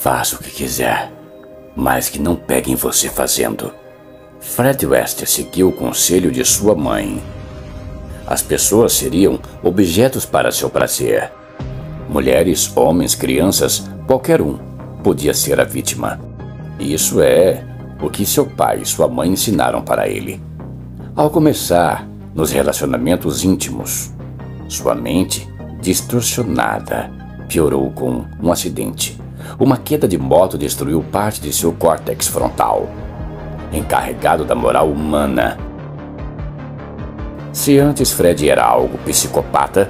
Faça o que quiser, mas que não peguem você fazendo. Fred West seguiu o conselho de sua mãe. As pessoas seriam objetos para seu prazer. Mulheres, homens, crianças, qualquer um podia ser a vítima. Isso é o que seu pai e sua mãe ensinaram para ele. Ao começar nos relacionamentos íntimos, sua mente, distorcionada, piorou com um acidente. Uma queda de moto destruiu parte de seu córtex frontal, encarregado da moral humana. Se antes Fred era algo psicopata,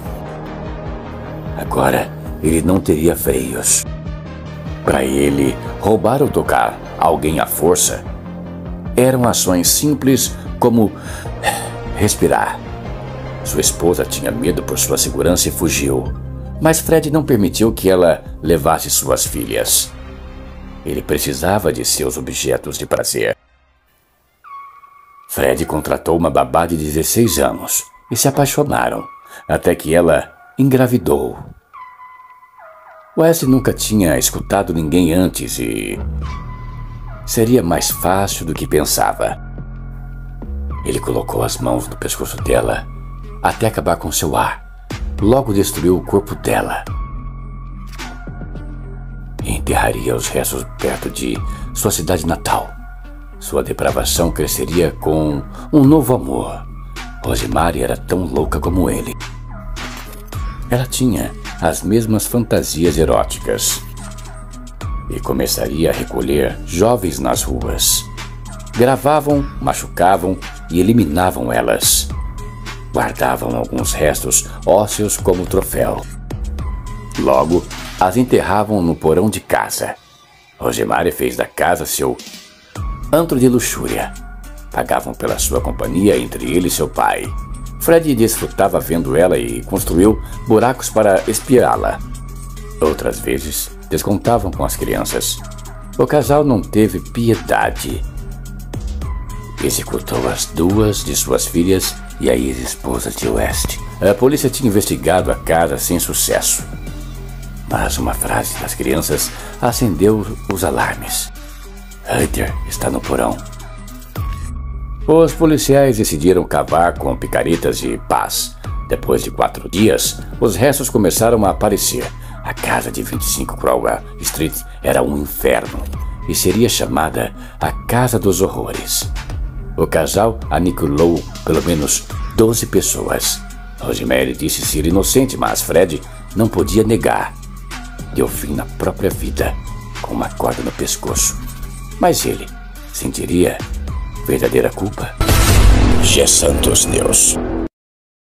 agora ele não teria freios. Para ele, roubar ou tocar alguém à força eram ações simples como respirar. Sua esposa tinha medo por sua segurança e fugiu, mas Fred não permitiu que ela levasse suas filhas. Ele precisava de seus objetos de prazer. Fred contratou uma babá de 16 anos e se apaixonaram, até que ela engravidou. Wes nunca tinha escutado ninguém antes e seria mais fácil do que pensava. Ele colocou as mãos no pescoço dela até acabar com seu ar. Logo destruiu o corpo dela e enterraria os restos perto de sua cidade natal. Sua depravação cresceria com um novo amor. Rosemary era tão louca como ele. Ela tinha as mesmas fantasias eróticas e começaria a recolher jovens nas ruas. Gravavam, machucavam e eliminavam elas. Guardavam alguns restos ósseos como troféu. Logo, as enterravam no porão de casa. Rosemary fez da casa seu antro de luxúria. Pagavam pela sua companhia entre ele e seu pai. Fred desfrutava vendo ela e construiu buracos para espiá-la. Outras vezes, descontavam com as crianças. O casal não teve piedade. Executou as duas de suas filhas e a ex-esposa de West. A polícia tinha investigado a casa sem sucesso. Mas uma frase das crianças acendeu os alarmes. Hunter está no porão. Os policiais decidiram cavar com picaretas de paz. Depois de 4 dias, os restos começaram a aparecer. A casa de 25 Crowell Street era um inferno e seria chamada a Casa dos Horrores. O casal aniquilou pelo menos 12 pessoas. Rosemary disse ser inocente, mas Fred não podia negar. Deu fim na própria vida com uma corda no pescoço. Mas ele sentiria verdadeira culpa? G. Santos News.